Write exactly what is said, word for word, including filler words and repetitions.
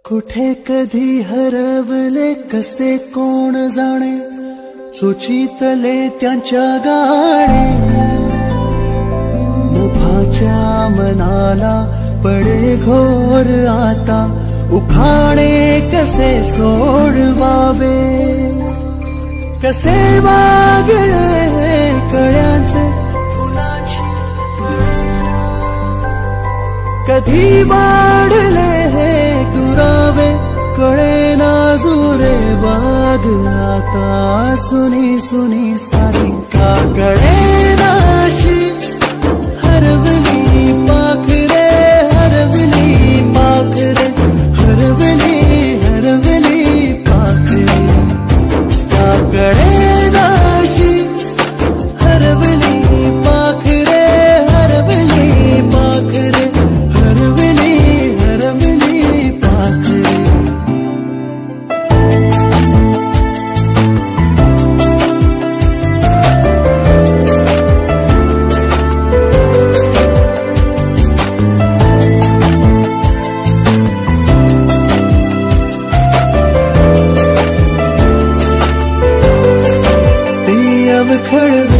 कुठे कधी हरवले कसे कोण जाणे, सुचितले त्यांच्या गाणे. मुभाच्या मनाला पडे घोर आता, उखाणे कसे सोडवावे. कसे वागले कळ्यांचे फुलांची, कधी वाढले हे दुरावे. कळे ना जुरे बाग आता, सुनी सुनी सारी का कळे नाशी. हरवली पाखरे हरवली पाखरे, हरवली हरवली पाखरे. का कळे नाशी. हरवली पाखरे हरवली पाखरे, हरवली हरवली पाखरे. खड़